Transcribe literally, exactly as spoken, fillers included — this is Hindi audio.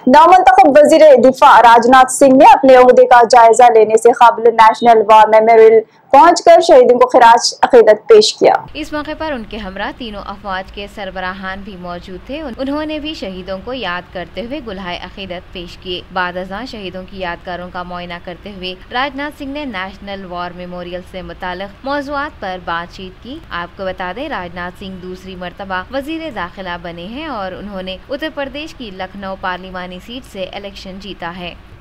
नामुंतखब वजीर दिफा राजनाथ सिंह ने अपने ओहदे का जायजा लेने से कबल नेशनल वॉर मेमोरियल पहुंचकर शहीदों को खिराज अकीदत पेश किया। इस मौके पर उनके हमरा तीनों अफवाज के सरबराहान भी मौजूद थे। उन्होंने भी शहीदों को याद करते हुए गुलहाए अकीदत पेश किए। बाद अज़ां शहीदों की यादगारों का मुआयना करते हुए राजनाथ सिंह ने नेशनल वॉर मेमोरियल से मुताल्लिक़ मौज़ूआत पर बातचीत की। आपको बता दें, राजनाथ सिंह दूसरी मरतबा वजीर दाखिला बने हैं और उन्होंने उत्तर प्रदेश की लखनऊ पार्लिमानी सीट से इलेक्शन जीता है।